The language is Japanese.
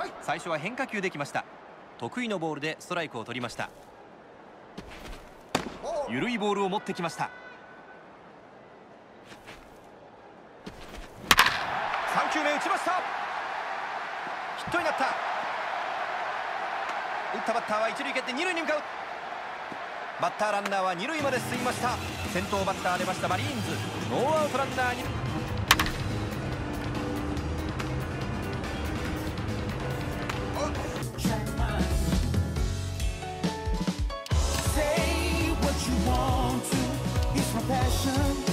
最初は変化球できました。得意のボールでストライクを取りました。緩いボールを持ってきました。3球目打ちました。ヒットになった。打ったバッターは一塁蹴って二塁に向かう。バッターランナーは二塁まで進みました。先頭バッター出ましたマリーンズ。ノーアウトランナーに Say what you want to, it's my passion.